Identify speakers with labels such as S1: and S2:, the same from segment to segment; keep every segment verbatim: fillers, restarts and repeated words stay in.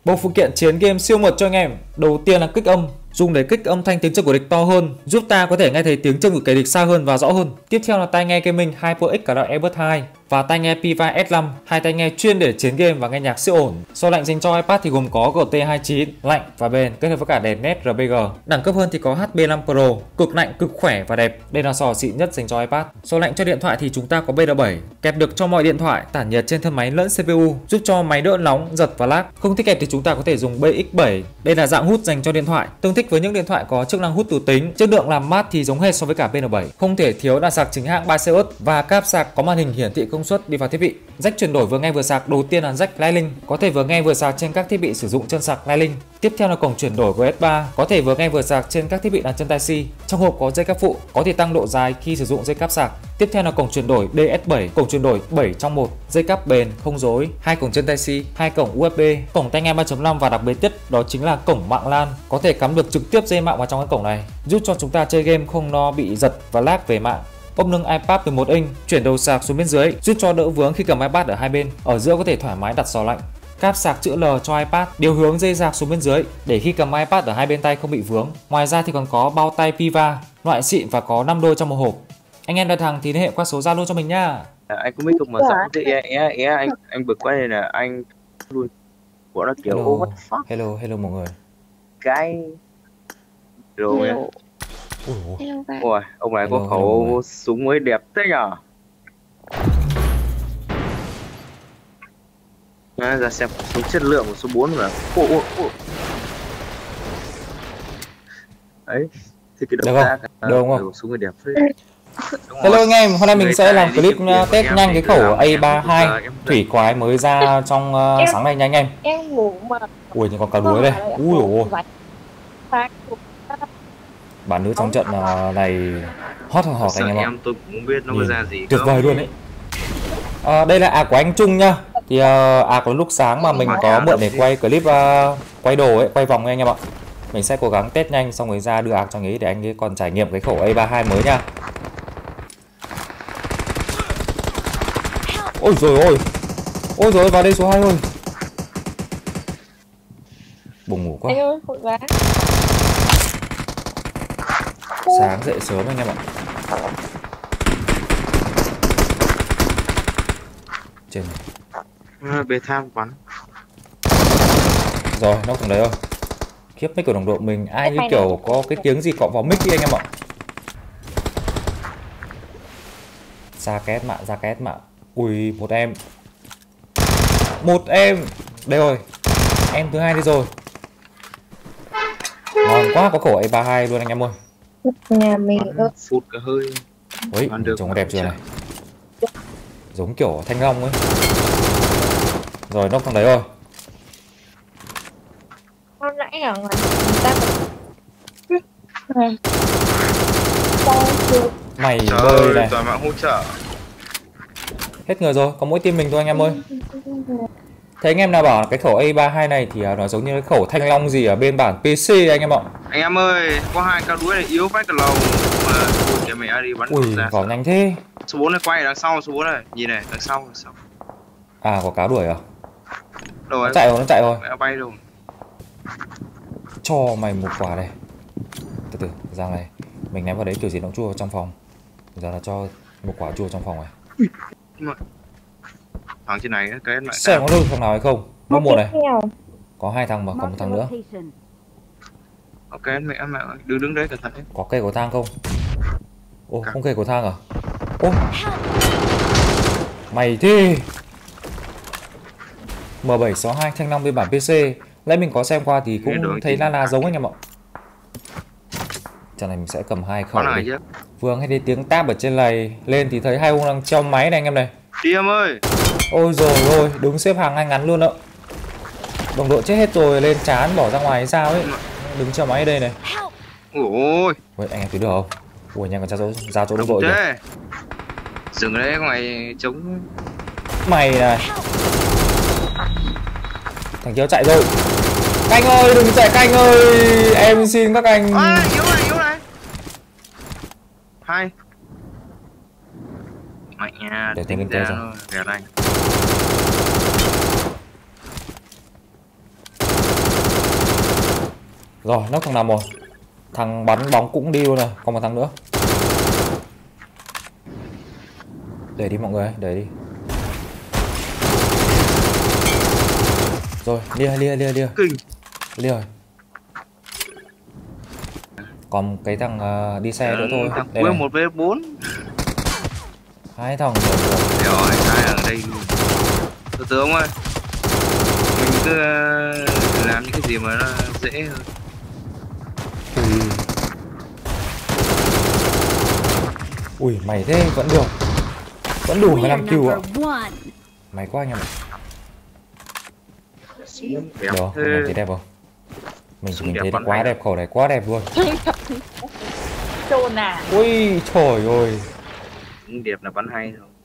S1: Bộ phụ kiện chiến game siêu mượt cho anh em. Đầu tiên là kích âm, dùng để kích âm thanh tiếng chân của địch to hơn, giúp ta có thể nghe thấy tiếng chân của kẻ địch xa hơn và rõ hơn. Tiếp theo là tai nghe gaming HyperX cả loại Earbud hai và tai nghe Piva S năm, hai tai nghe chuyên để chiến game và nghe nhạc siêu ổn. So lạnh dành cho iPad thì gồm có G T hai mươi chín, lạnh và bền kết hợp với cả đèn nét R B G. Đẳng cấp hơn thì có H B năm Pro, cực lạnh, cực khỏe và đẹp. Đây là sò xịn nhất dành cho iPad. So lạnh cho điện thoại thì chúng ta có B R bảy, kẹp được cho mọi điện thoại, tản nhiệt trên thân máy lẫn C P U, giúp cho máy đỡ nóng, giật và lag. Không thích kẹp thì chúng ta có thể dùng B X bảy. Đây là dạng hút dành cho điện thoại, tương thích với những điện thoại có chức năng hút tủ tính. Chất lượng làm mát thì giống hệt so với cả B N bảy. Không thể thiếu là sạc chính hãng Baseus và cáp sạc có màn hình hiển thị công suất đi vào thiết bị. Jack chuyển đổi vừa nghe vừa sạc đầu tiên là Jack Lightning, có thể vừa nghe vừa sạc trên các thiết bị sử dụng chân sạc Lightning. Tiếp theo là cổng chuyển đổi của S ba, có thể vừa nghe vừa sạc trên các thiết bị là chân Type C. Trong hộp có dây cáp phụ, có thể tăng độ dài khi sử dụng dây cáp sạc. Tiếp theo là cổng chuyển đổi D S bảy, cổng chuyển đổi bảy trong một, dây cáp bền, không rối, hai cổng chân Type C, hai cổng U S B, cổng tai nghe ba chấm năm và đặc biệt nhất đó chính là cổng mạng LAN, có thể cắm được trực tiếp dây mạng vào trong cái cổng này, giúp cho chúng ta chơi game không lo bị giật và lag về mạng. Ốp nâng iPad mười một inch, chuyển đầu sạc xuống bên dưới, giúp cho đỡ vướng khi cầm iPad ở hai bên. Ở giữa có thể thoải mái đặt giò lạnh. Cáp sạc chữ L cho iPad, điều hướng dây sạc xuống bên dưới để khi cầm iPad ở hai bên tay không bị vướng. Ngoài ra thì còn có bao tay Piva, loại xịn và có năm đôi trong một hộp. Anh em đặt hàng thì liên hệ qua số Zalo cho mình nhá.
S2: À, anh có mấy cục mở rộng thì é é é anh anh bực quá này là anh luôn của nó kiểu
S1: Hello.
S2: what the fuck.
S1: Hello, hello mọi người.
S2: Cái rồi
S3: Hello bạn.
S2: ôi ông này
S1: Hello,
S2: có khẩu
S1: hello.
S2: súng mới đẹp thế nhở. À, ra xem súng chất lượng của số bốn mà. Ồ, ồ, ồ. Đấy thì cái
S1: Được
S2: động
S1: không?
S2: tác
S1: Được không?
S2: súng mới đẹp phết.
S1: Hello anh em, hôm nay mình
S2: Người
S1: sẽ
S2: ta
S1: làm
S2: đi
S1: clip
S2: kiếm tiền
S1: test
S2: em
S1: nhanh
S2: thì
S1: cái khẩu
S2: cứ
S1: A
S2: làm
S1: ba
S2: em
S1: hai
S2: em em
S1: thủy quái mới ra trong uh,
S3: Em-
S1: sáng nay nha anh em.
S3: Em ngủ mà
S1: Ui thì còn cá đuối đây. Ui dồi ôi.
S3: Phát
S1: Bạn nữ trong trận uh, này hot hot hot
S2: Sợ
S1: anh em ạ.
S2: em tôi cũng không biết nó có
S1: Nhìn
S2: ra gì
S1: tuyệt
S2: không.
S1: vời luôn đấy. À, đây là ạc của anh Trung nhá. Thì uh, ạc có lúc sáng mà mình có mượn để quay clip uh, quay đồ ấy, quay vòng ấy anh em ạ. Mình sẽ cố gắng test nhanh xong rồi ra đưa ạc cho anh ấy để anh ấy còn trải nghiệm cái khẩu A ba hai mới nha. Ôi rồi ôi. Ôi rồi vào đây số hai ơi. Buồn ngủ quá.
S3: anh ơi vội quá.
S1: Sáng dậy sớm anh em ạ. Trên
S2: À, bê tham bắn.
S1: rồi nó cũng đấy rồi. Khiếp mic của đồng đội mình ai như kiểu có cái tiếng gì cọ vào mic đi anh em ạ. Ra két mạng, ra két mạng. Ui một em. Một em. Đây rồi. Em thứ hai đi rồi. Ngon quá, có khẩu A ba hai luôn anh em ơi.
S3: Nhà mình ơ,
S2: Phút cả hơi.
S1: Ui,
S2: Ăn được
S1: trông có đẹp chưa này. Giống kiểu thanh long ấy. Rồi nó còn đấy rồi.
S3: con nãy ở ngoài người ta còn
S1: Mày
S2: Trời
S1: bơi
S2: ơi,
S1: này.
S2: toàn mạng hỗ trợ.
S1: Hết người rồi, có mỗi team mình thôi anh em ơi. Thế anh em nào bảo cái khẩu A ba hai này thì nó giống như cái khẩu thanh long gì ở bên bản pê xê anh em ạ.
S2: Anh em ơi, có hai cao đuối này yếu vách cả lầu mà kìa mày ai đi bắn
S1: Ui,
S2: ra.
S1: vào nhanh thế.
S2: Số bốn này quay đằng sau, số bốn này, nhìn này, đằng sau, đằng sau.
S1: À, có cáo đuổi à?
S2: Đâu
S1: Nó
S2: ấy,
S1: chạy rồi, nó chạy rồi.
S2: mẹ bay đâu.
S1: Cho mày một quả này. Từ từ, ra này. Mình ném vào đấy kiểu gì nó cũng chua trong phòng. Giờ là cho một quả chua trong phòng này.
S2: Nhưng mà thằng trên này cái lại
S1: Xem có được thằng nào hay không? Nó một này.
S3: theo
S1: Có hai thằng mà còn một thằng nữa.
S2: ok mẹ mẹ đứng đứng đấy cẩn thận đấy.
S1: Có cây cầu thang không? Ô, không cây cầu thang à? Ô. Mày thế. M bảy sáu hai thanh long bên bản pê xê. Lấy mình có xem qua thì cũng thấy la la giống anh em ạ. Trận này mình sẽ cầm hai khẩu đi.
S2: Chứ.
S1: Vừa nghe thấy tiếng táp ở trên này lên thì thấy hai ông đang treo máy này anh em này.
S2: Đi em ơi.
S1: Ôi rồi ôi, đứng xếp hàng ngay ngắn luôn ạ. Đồng đội chết hết rồi, lên chán bỏ ra ngoài hay sao ấy. Đứng treo máy ở đây này.
S2: Ôi.
S1: Ui, anh em thấy được không? Ui, nhanh còn ra chỗ, ra chỗ đồng đội kìa.
S2: Dừng ở đấy ngoài chống.
S1: Mày này. Thằng kia chạy rồi. Canh ơi, đừng chạy Canh ơi. Em xin các anh.
S2: À, yếu này, yếu này. Hai. Mạnh nha,
S1: để
S2: tính ra nó gạt anh.
S1: Rồi, nóc thằng nào một. Thằng bắn bóng cũng đi luôn rồi, còn một thằng nữa. Để đi mọi người, để đi. Rồi, lia lia lia lia.
S2: Kinh.
S1: Lia rồi. Còn cái thằng uh, đi xe nữa thôi.
S2: Thằng
S1: Đây
S2: cuối
S1: này.
S2: một v bốn.
S1: Hai thằng rồi.
S2: Rồi, hai ở đây luôn. Từ từ ông ơi. Mình cứ uh, làm những cái gì mà nó dễ hơn.
S1: Ui. Ui, mày thế vẫn được. Vẫn đủ mười lăm kill ạ. Mày quá anh em ạ.
S2: Đẹp
S1: Được,
S2: thế.
S1: mình thấy đẹp không? Mình
S2: Súng
S1: mình
S2: đẹp
S1: thấy
S2: bắn
S1: quá
S2: hay
S1: đẹp, khẩu này quá đẹp luôn.
S3: Chôn à.
S1: Ui, trời ơi.
S2: Súng đẹp là bắn hay thôi.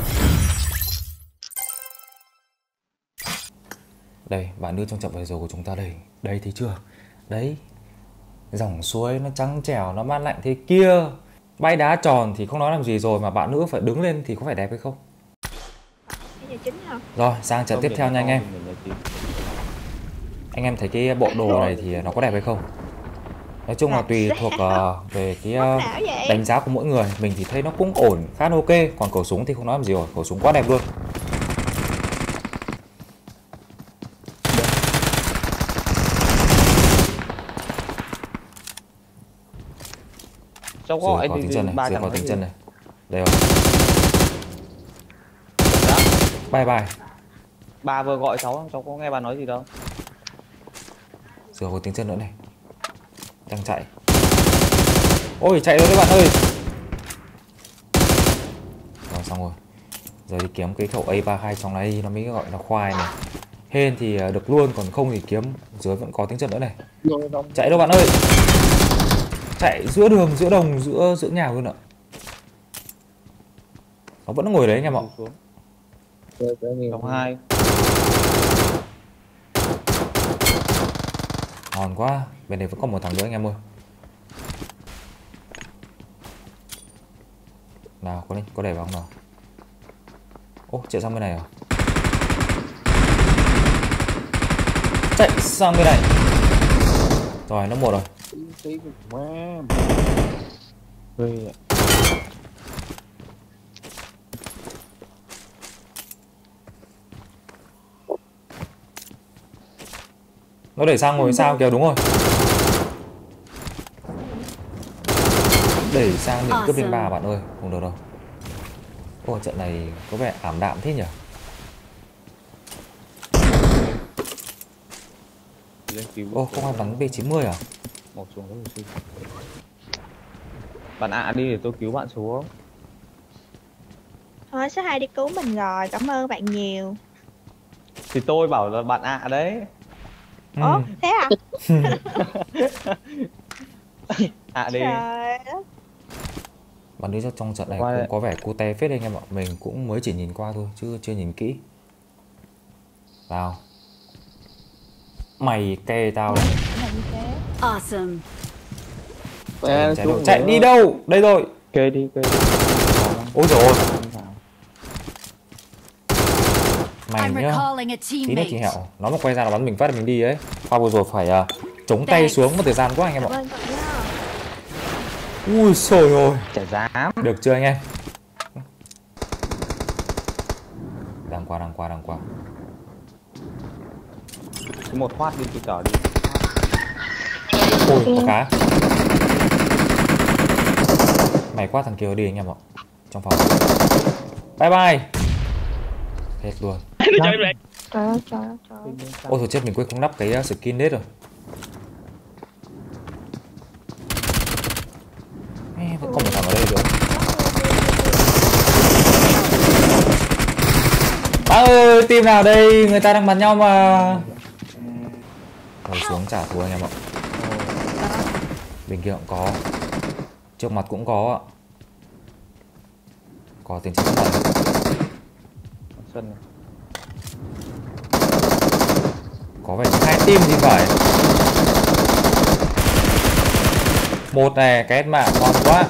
S1: Đây, bạn đưa trong trận vừa rồi của chúng ta đây. Đây thấy chưa? Đấy. Dòng suối nó trắng trẻo, nó mát lạnh thế kia. Bay đá tròn thì không nói làm gì rồi, mà bạn nữ phải đứng lên thì có phải đẹp hay không?
S3: Cái chính hả?
S1: Rồi, sang trận tiếp theo nha anh em. Anh em thấy cái bộ đồ này thì nó có đẹp hay không? Nói chung là tùy thuộc uh, về cái uh, đánh giá của mỗi người. Mình thì thấy nó cũng ổn, khá là ok. Còn khẩu súng thì không nói làm gì rồi, khẩu súng quá đẹp luôn.
S4: Cháu gọi
S1: Rồi có
S4: thì
S1: tiếng chân này,
S4: ba
S1: rồi
S4: chẳng
S1: có
S4: nói
S1: tiếng
S4: gì.
S1: chân này. Đây rồi. Bye bye.
S4: Bà vừa gọi cháu, cháu có nghe bà nói gì đâu.
S1: Rồi có tiếng chân nữa này. Đang chạy. Ôi chạy rồi đấy bạn ơi. Rồi xong rồi. Giờ đi kiếm cái khẩu A ba hai trong này nó mới gọi là khoai này. Hên thì được luôn, còn không thì kiếm. Dưới vẫn có tiếng chân nữa này. Chạy đâu bạn ơi. Chạy giữa đường, giữa đồng, giữa giữa nhà luôn ạ. Nó vẫn ngồi đấy anh em ạ.
S4: Đồng hai.
S1: Ngon quá. Bên này vẫn còn một thằng nữa anh em ơi. Nào có đi, có để vào không nào. Ô chạy sang bên này à. Chạy sang bên này. Rồi nó một rồi. Nó đẩy sang ngồi sao kìa, đúng rồi. Đẩy sang những cướp lên ba bạn ơi, không được đâu. Ô trận này có vẻ ảm đạm thế nhỉ. Ô không ai bắn B chín mươi à?
S4: Một xuống có gì. Bạn ạ à, đi để tôi cứu bạn xuống.
S3: Thôi số hai đi cứu mình rồi, cảm ơn bạn nhiều.
S4: Thì tôi bảo là bạn ạ à đấy.
S1: Ừ.
S3: Ủa thế à?
S4: À đi.
S3: Trời đất.
S1: Bạn đi trong trận này
S4: Qua
S1: cũng
S4: đây.
S1: có vẻ cute phết đấy anh em ạ. Mình cũng mới chỉ nhìn qua thôi chứ chưa nhìn kỹ. Vào. Mày kê tao này.
S5: Awesome.
S1: Chạy, chạy, đâu? Chạy đi đâu? Đây rồi.
S4: Kê đi, kê đi.
S1: Ôi dồi ôi. Mày
S5: I'm
S1: nhá.
S5: recalling a
S1: Tí nữa chị
S5: teammate.
S1: Hẹo. Nó mà quay ra là bắn mình phát là mình đi ấy. Pha vừa rồi phải uh, chống tay xuống một thời gian quá anh em
S3: Cảm
S1: ạ.
S3: ơn cậu nhá.
S1: Ui xồi ôi.
S4: Chả dám.
S1: Được chưa anh em? Đang qua, đang qua, đang qua.
S4: Cứ một thoát đi, tôi chở đi.
S1: Ôi có cá. Mày quá thằng kia đi anh em ạ. Trong phòng. Bye bye. Hết luôn.
S3: Trời ơi trời ơi trời ơi.
S1: Ôi thôi chết, mình quên không nắp cái uh, skin nết rồi. Ê, vẫn còn một thằng ở đây nữa. Ba ơi, team nào đây? Người ta đang bắn nhau mà. Rồi xuống trả thù anh em ạ. Bên kia cũng có. Trước mặt cũng có ạ. Có tiền chính này.
S4: Sân này.
S1: Có vẻ hai team thì phải. Một này, cái mạng ngon quá.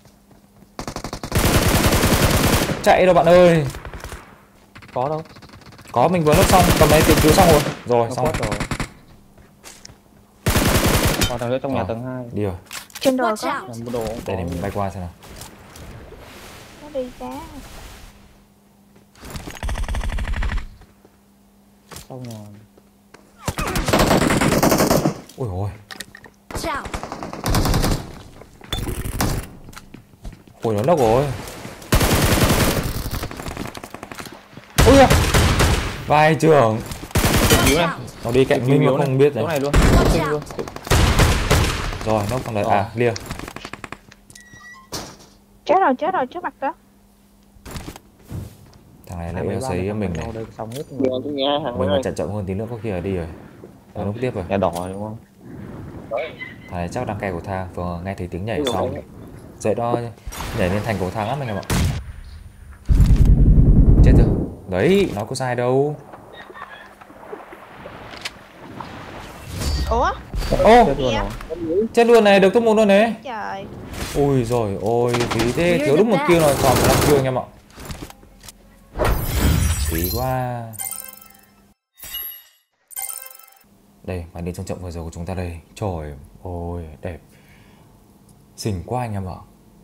S1: Chạy đâu bạn ơi.
S4: Có đâu.
S1: Có, mình vừa nốt xong, cầm lấy tiền cứu xong rồi. Rồi,
S4: Nó
S1: xong rồi.
S4: rồi. Còn thằng nữa trong nhà
S1: Ờ.
S4: tầng hai.
S1: Đi rồi.
S3: Trên đồi
S5: Watch
S3: có.
S5: out.
S4: Làm đồ.
S1: Đây này mình bay qua xem nào.
S3: Nó đi ra.
S4: Sau nhà.
S1: Ôi ôi.
S5: Watch out.
S1: Ôi nó nốc rồi. Ôi da. Vai trưởng.
S4: Cứu này.
S1: Nó đi cạnh mình mà không biết
S4: Chỗ
S1: này.
S4: này luôn.
S5: Watch
S4: Kinh
S5: out.
S4: luôn.
S1: Rồi nốc thằng đấy
S4: Rồi.
S1: à lia.
S3: Chết rồi, chết rồi, trước mặt đó.
S1: Thằng này
S4: Hai
S1: lại
S4: mấy
S1: yêu
S4: ba
S1: sấy
S4: thằng
S1: mình
S4: nhau
S1: này.
S4: đây xong hết.
S1: Mình mà chậm chậm hơn tí nữa có khi là đi rồi. Nó nốc tiếp rồi.
S4: Nhà đỏ rồi đúng không?
S1: Thằng này chắc đang cày cầu thang, vừa nghe thấy tiếng nhảy sau. Dậy đó nhảy lên thành cầu thang lắm anh em ạ. Chết rồi. Đấy, nó có sai đâu.
S3: Ủa?
S1: Ô,
S4: Chết luôn rồi.
S1: chết luôn này, được top một luôn này.
S3: Trời.
S1: Ui rồi, ôi phí thế,
S5: You're
S1: thiếu đúng
S5: the
S1: một kill
S5: best.
S1: là tròn mười lăm kill anh em ạ. Phí quá. Đây, màn đi trong trận vừa rồi của chúng ta đây. Trời ơi, đẹp. Xinh quá anh em ạ.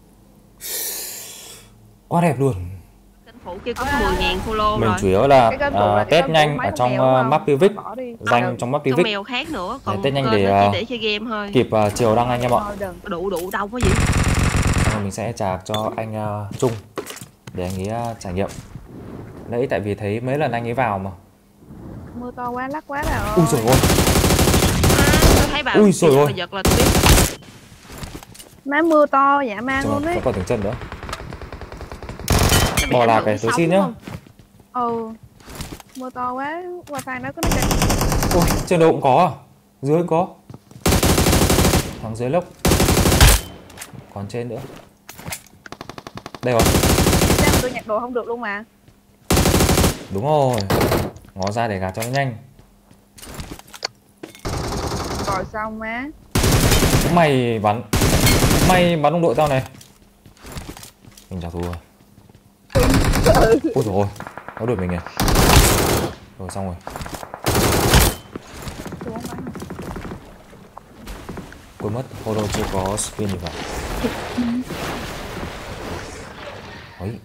S1: Quá đẹp luôn.
S6: Kênh phụ kia có mười ngàn follow
S1: Mình
S6: rồi.
S1: chủ yếu là
S7: Cái kênh phụ
S1: à,
S7: là cái
S1: test
S7: kênh
S1: nhanh
S7: phụ mấy
S1: ở
S7: con
S1: trong
S7: mèo
S1: uh,
S7: đúng
S1: map
S7: không?
S1: Pivic,
S7: Bỏ đi.
S1: danh trong map
S6: Con
S1: Pivic.
S6: mèo khác nữa, còn
S1: test nhanh
S6: kênh
S1: để,
S6: nó chỉ
S1: à,
S6: để chơi game thôi.
S1: Kịp uh, chiều đăng anh em ạ.
S7: Thôi đừng.
S6: Đủ đủ đâu có gì.
S1: Rồi mình sẽ trả cho anh uh, Trung để anh ấy uh, trải nghiệm. Nãy tại vì thấy mấy lần anh ấy vào mà.
S7: Mưa to quá lắc quá bà ơi.
S1: Ui rồi ôi.
S6: À, tôi thấy bà
S1: Ui dồi ôi.
S6: bà giật là tôi biết.
S7: Má mưa to dã man
S1: Trời
S7: luôn
S1: ơi,
S7: đấy.
S1: có còn từng chân nữa.
S6: Nó bị
S1: Bỏ
S6: ảnh
S1: lạc
S6: hưởng
S1: cái
S6: tới
S1: tôi
S6: sóng
S1: xin
S6: đúng
S1: nhá.
S6: không?
S7: Ừ. Mưa to quá, wifi nó có nó chặt.
S1: Ôi, trên đầu cũng có à? Dưới cũng có. Thằng dưới lốc. Còn trên nữa. Đây rồi.
S7: Sao mà tôi nhặt đồ không được luôn mà.
S1: Đúng rồi. Ngó ra để gạt cho nó nhanh.
S7: Rồi xong má.
S1: Mày bắn. Mày bắn đồng đội tao này. Mình trả thù rồi. Ôi dồi ôi. Nó đuổi mình kìa. Rồi xong rồi.
S7: Tôi không bắn.
S1: Quên mất, Holo chưa có spin gì phải. Ôi,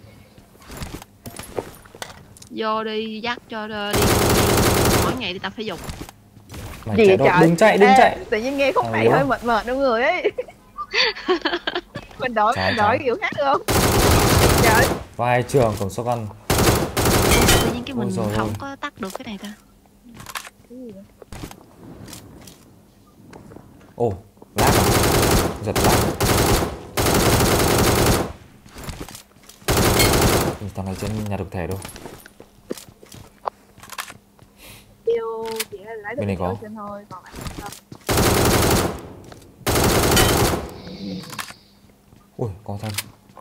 S6: Vô đi dắt cho đi mỗi ngày đi tập thể dục.
S1: mày
S7: Gì
S1: chạy
S7: vậy
S1: đâu,
S7: trời?
S1: đừng chạy, đừng
S7: Ê,
S1: chạy.
S7: Tự nhiên nghe khúc
S1: Thằng
S7: này
S1: yếu.
S7: hơi mệt mệt trong người ấy. Mình đổi,
S1: Trái,
S7: mình đổi
S1: trái.
S7: kiểu khác được không? Trời.
S1: Vai trường cầm shotgun.
S6: Tự nhiên cái
S1: Ôi
S6: mình
S1: dồi ôi.
S6: không có tắt được cái này ta.
S1: Ồ, lag à? Giật lag. Ừ, thằng này trên nhà được thẻ đâu.
S7: Yêu chỉ là lấy được
S1: Bên này có.
S7: yêu xin thôi, còn lại không đâu.
S1: Ui, có thân.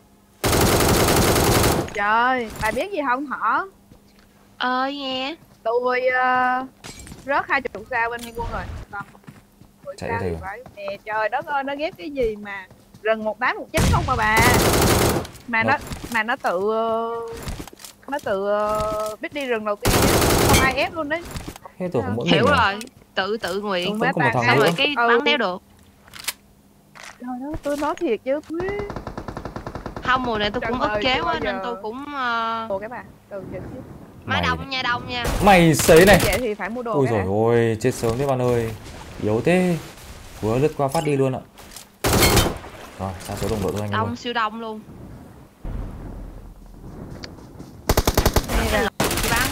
S7: Trời, bà biết gì không hả?
S6: Ơi nghe.
S7: Tôi uh, rớt hai chục sao bên quân rồi. Còn mười
S1: Chạy
S7: sao
S1: đây
S7: thì
S1: rồi.
S7: phải. Nè trời đất ơi, nó ghép cái gì mà rừng một tám một chín không mà bà. Mà nó
S1: Nó-
S7: mà nó tự ờ, nó tự ờ, biết đi rừng đầu tiên á, không ai ép luôn đấy.
S1: Hết rồi, có mỗi mình
S6: Hiểu
S1: à?
S6: rồi. Tự tự nguyện.
S7: Ừ,
S1: Vẫn có một thằng
S6: Xong
S1: nữa.
S6: rồi cái
S7: Ừ.
S6: bắn đéo được.
S7: Trời ơi, tôi nói thiệt chứ.
S6: Không, mùa này tôi
S7: Trời
S6: cũng
S7: ơi,
S6: ít kéo
S7: chưa
S6: á
S7: bao
S6: nên
S7: giờ.
S6: tôi cũng uh,
S7: Đồ cái bà, từ giờ chứ.
S6: má
S1: Mày
S6: đông nha, đông nha.
S1: Mày sấy này.
S7: Vậy thì phải mua đồ
S1: Ôi
S7: cái
S1: rồi
S7: đã.
S1: ôi, chết sớm thế bạn ơi. Yếu thế. Vừa lướt qua phát đi luôn ạ. Rồi, sao số đồng đội thôi anh em ơi.
S6: Đông siêu đông luôn.
S7: Đây là
S6: Chị bắn.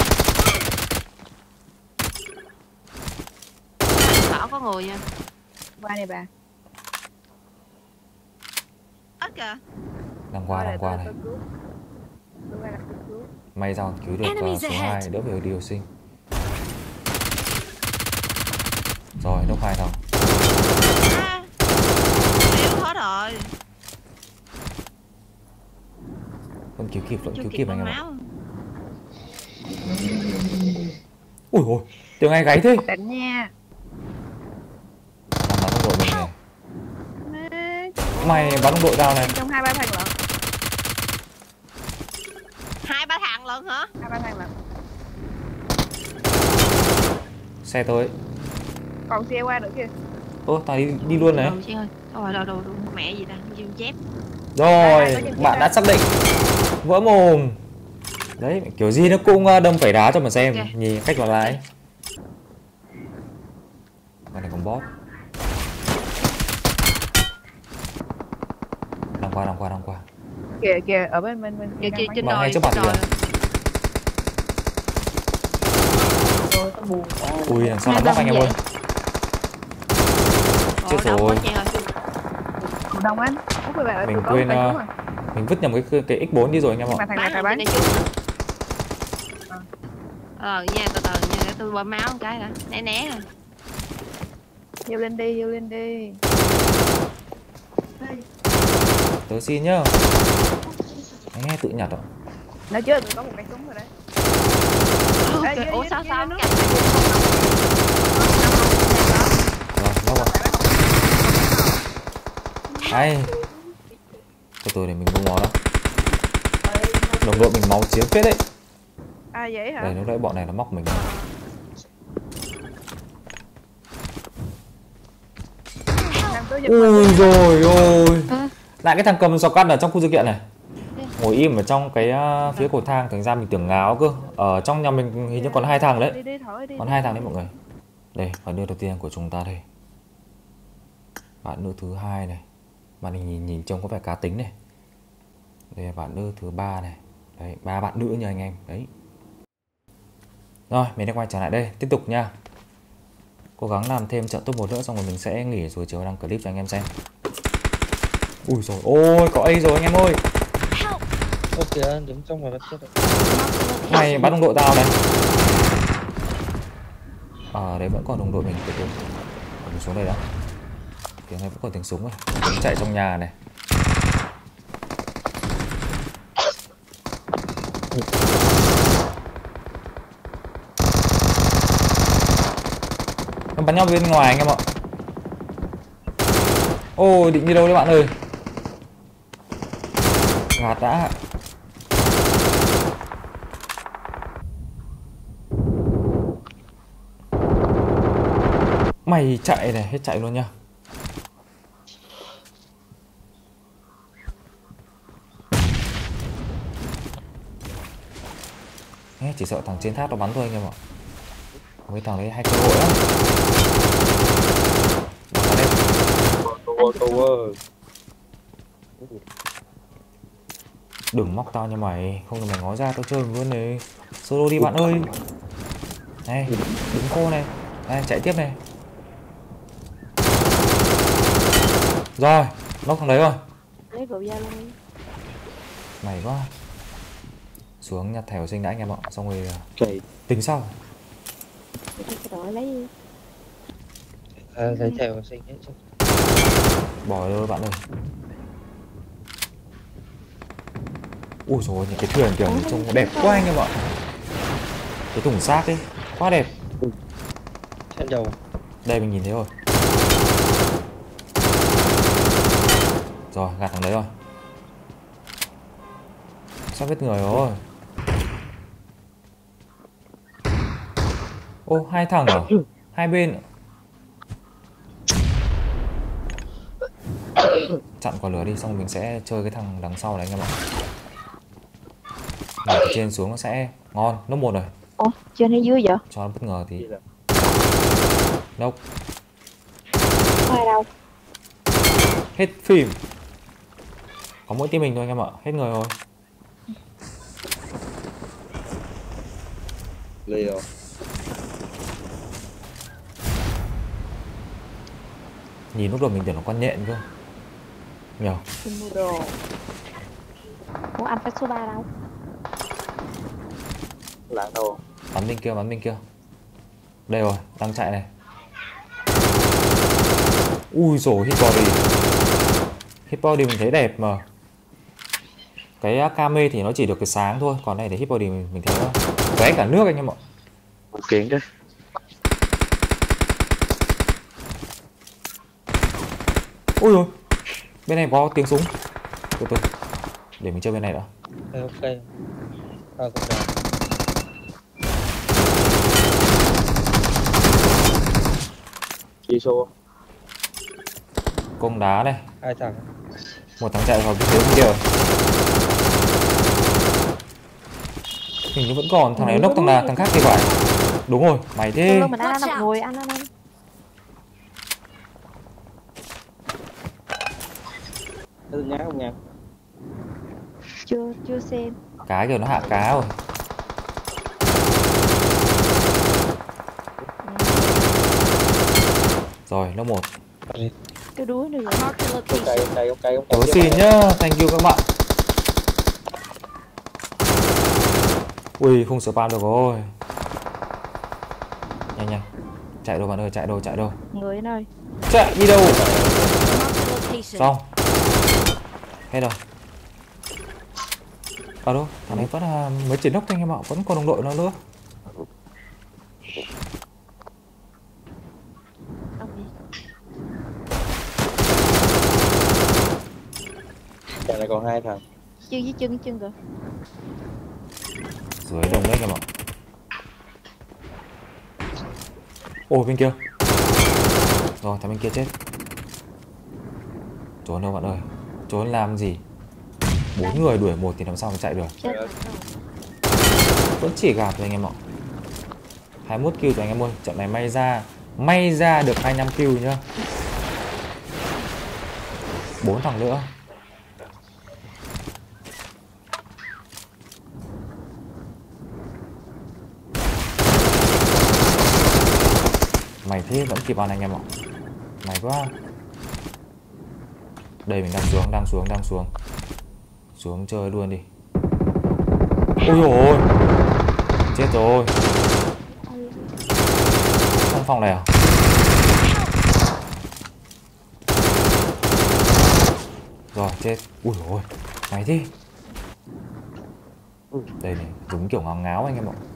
S6: Bảo có người nha.
S7: qua này bà.
S6: Ít kìa.
S1: Đang qua, đang qua này.
S7: Tôi cứu. Tôi qua là tôi cứu.
S1: May ra cứu được uh, số hai đỡ phải điều sinh. Rồi, nốc hai thằng.
S6: À, yếu hết rồi.
S1: Vẫn cứu kịp, vẫn
S6: Chưa
S1: cứu
S6: kịp
S1: kịp anh
S6: bắn
S1: em ạ.
S6: máu.
S1: Ui ôi, tiếng ai gáy thế.
S7: Đánh nha.
S1: Đang bắn đồng đội mình này.
S7: Má,
S1: Mày bắn đồng đội tao này.
S7: trong hai ba thằng lận.
S6: Hai ba thằng lận hả?
S7: Hai ba thằng lận.
S1: Xe tới.
S7: Còn xe qua nữa kìa.
S1: Ô, tao đi, đi luôn này.
S6: Đâu Trang ơi. Đâu rồi, đâu đâu, đâu. Mẹ gì ta, chim chép.
S1: Rồi, bạn đã xác định. Vỡ mồm. Đấy, kiểu gì nó cũng đâm phải đá cho mà xem.
S6: Okay.
S1: Nhìn cách vào lại. Cái này còn bot. Đằng qua, đằng qua, đằng qua.
S7: Kìa kìa, ở bên bên bên
S6: Kìa kìa trên
S1: Mà
S6: đồi.
S1: ngay trước mặt
S6: trên
S1: kìa.
S6: đồi.
S1: Ui, đằng sau nó bóc anh em ơi. Chết
S6: Ôi, đông
S1: rồi.
S6: quá Trang ơi.
S7: Cổ đông anh. Út với bạn ơi,
S1: Mình
S7: tôi có
S1: quên,
S7: tay
S1: uh,
S7: đúng rồi.
S1: Mình vứt nhầm cái cái ích bốn đi rồi anh em ạ.
S7: Nhưng mà thằng này
S6: Bắn
S7: phải
S6: rồi,
S7: bắn.
S6: trên đây trước. Ờ nha, từ từ nha, để tôi bơm máu một cái đã. Né né rồi.
S7: Vô lên đi, vô lên đi.
S1: Tớ xin nhá. Anh nghe tự nhặt ạ.
S7: Nói chưa, tôi có một cái súng rồi đấy. Ê,
S6: Ủa
S7: dưới-
S6: sao
S7: dưới
S6: sao
S7: nước.
S6: cạnh
S1: Rồi, lóc rồi. Hay. Từ từ để mình bung nó đó. Đồng đội mình máu chiếm phết đấy.
S7: À vậy hả?
S1: Đây, lúc nãy bọn này nó móc mình.
S7: Làm tôi giật mình.
S1: Ui rồi ôi. Lại cái thằng cầm shotgun ở trong khu sự kiện này. Ngồi im ở trong cái uh, phía cầu thang, thành ra mình tưởng ngáo cơ. Ở trong nhà mình hình như còn hai thằng đấy.
S7: Đi đi thôi đi.
S1: Còn hai thằng đấy mọi người. Đây, bạn nữ đầu tiên của chúng ta đây. Bạn nữ thứ hai này. Bạn này nhìn nhìn trông có vẻ cá tính này. Đây là bạn nữ thứ ba này. Đấy, ba bạn nữ nha anh em. Đấy. Rồi, mình đã quay trở lại đây, tiếp tục nha. Cố gắng làm thêm trận top một nữa xong rồi mình sẽ nghỉ rồi chiều đăng clip cho anh em xem. Ui rồi, ôi có A rồi anh em ơi.
S4: Ô kìa, đứng trong rồi nó chết rồi.
S1: Mày bắt đồng đội tao này. Ờ, đấy vẫn còn đồng đội mình. Từ từ. Mình xuống đây đã. Tiếng này vẫn còn tiếng súng này. Tiếng chạy trong nhà này. Nó bắn nhau bên ngoài anh em ạ. Ôi định đi đâu đấy bạn ơi. Gạt đã. Mày chạy này, hết chạy luôn nha. Chỉ sợ thằng trên tháp nó bắn thôi anh em ạ. Mấy thằng đấy hay cơ hội lắm. Bắn đây.
S4: Ô tô ơi.
S1: Đừng móc tao nha mày, không thì mày ngó ra tao chơi mình luôn này. Solo đi bạn ơi. Này, đứng khô này. Đây, chạy tiếp này. Rồi, nóc thằng đấy rồi.
S3: Lấy rượu ra luôn đi.
S1: Mày quá. Xuống nhặt thẻ học sinh đã anh em ạ. Xong rồi
S4: Chạy.
S1: tính sau.
S3: Cái đội lấy.
S4: À, thấy theo sinh hết chứ.
S1: Bỏ rồi bạn ơi. Ui dồi, những cái thuyền kiểu trông đẹp quá anh em ạ. Cái thùng xác ấy, quá đẹp.
S4: Trên đầu.
S1: Đây mình nhìn thấy rồi. Rồi, gạt thằng đấy rồi. Sắp hết người rồi. Ô, hai thằng à? Hai bên. Chặn quả lửa đi, xong rồi mình sẽ chơi cái thằng đằng sau này anh em ạ. Nhảy từ trên xuống nó sẽ ngon. Nốt một rồi.
S3: Ủa, trên hay dưới vậy?
S1: Cho nó bất ngờ thì đâu.
S3: Không ai đâu.
S1: Hết phim. Có mỗi team mình thôi anh em ạ. Hết người rồi.
S4: Liều.
S1: Nhìn lúc đầu mình tưởng nó con nhện cơ. Nhiều.
S3: Xin mua đồ. Ủa anh phải số ba đâu?
S4: Lãng đồ.
S1: Bắn bên kia, bắn bên kia. Đây rồi, đang chạy này. Ui dồi, hit body. Hit body mình thấy đẹp mà. Cái Kame thì nó chỉ được cái sáng thôi. Còn này để hit body mình, mình thấy nó vé cả nước anh em ạ.
S4: Một kiến đấy.
S1: Ui rồi. Bên này có tiếng súng. Từ từ. Để mình chơi bên này đã.
S4: Ok. À, cũng được. Chi số.
S1: Công đá này.
S4: Hai thằng.
S1: Một thằng chạy vào cái phía bên kia rồi. Hình như vẫn còn, thằng này nốc thằng nào thằng khác thì phải. Đúng rồi, mày thế.
S3: Mình ăn ăn ngồi ăn ăn ăn.
S4: Có tin nhắn không nha?
S3: Chưa chưa xem.
S1: Cá kìa, nó hạ cá rồi. Rồi, lớp một.
S3: Cái đuối nữa.
S5: Marked a
S4: Ok,
S5: location.
S4: ok, ok, ok.
S1: Tớ xin nhá, thank you các bạn. Ui, không spam được rồi. Nhanh nhanh. Chạy đâu bạn ơi, chạy đâu, chạy đâu.
S3: Người anh ơi.
S1: Chạy đi đâu?
S5: Marked a location.
S1: Xong. Hết rồi. Ở đâu? Thằng này vẫn là mới chỉ nốc anh em ạ, vẫn còn đồng đội nó nữa.
S4: Trận này còn hai thằng.
S3: Chân với chân chân rồi.
S1: Dưới đồng đấy anh em ạ. Ồ bên kia. Rồi thằng bên kia chết. Trốn đâu bạn ơi? Trốn làm gì? Bốn người đuổi một thì làm sao mà chạy được?
S3: Chết.
S1: Vẫn chỉ gạt thôi anh em ạ. hai mươi mốt kill rồi anh em ơi. Trận này may ra may ra được hai mươi lăm kill nhá. Bốn thằng nữa. Mày thế vẫn kịp ăn anh em ạ. Mày quá. Đây mình đang xuống, đang xuống, đang xuống. Xuống chơi luôn đi. Ôi dồi ôi. Chết rồi. Trong phòng này à? Rồi chết. Ui dồi ôi. Mày thế. Đây này, đúng kiểu ngáo ngáo anh em ạ.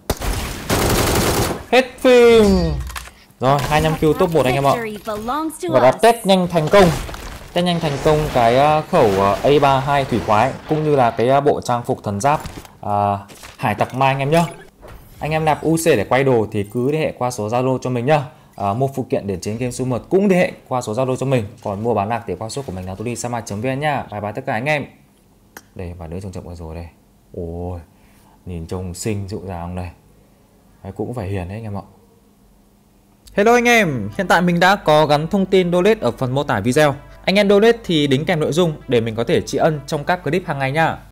S1: Hết phim. Rồi, hai mươi lăm kill top một anh em ạ.
S5: Victory belongs to
S1: Và đã
S5: us.
S1: test nhanh thành công. Test nhanh thành công cái khẩu A ba mươi hai thủy quái cũng như là cái bộ trang phục thần giáp à, hải tặc ma anh em nhá. Anh em nạp u xê để quay đồ thì cứ liên hệ qua số Zalo cho mình nhá. À, mua phụ kiện để chiến game số một cũng liên hệ qua số Zalo cho mình. Còn mua bán lạc thì qua số của mình là tôi đi sama chấm vn nhá. Bye bye tất cả anh em. Đây và nữ trông chậm rồi đây. Ôi, nhìn trông xinh dịu dàng đây. Đấy, cũng phải hiền đấy anh em ạ. Hello anh em, hiện tại mình đã có gắn thông tin donate ở phần mô tả video. Anh em donate thì đính kèm nội dung để mình có thể tri ân trong các clip hàng ngày nha.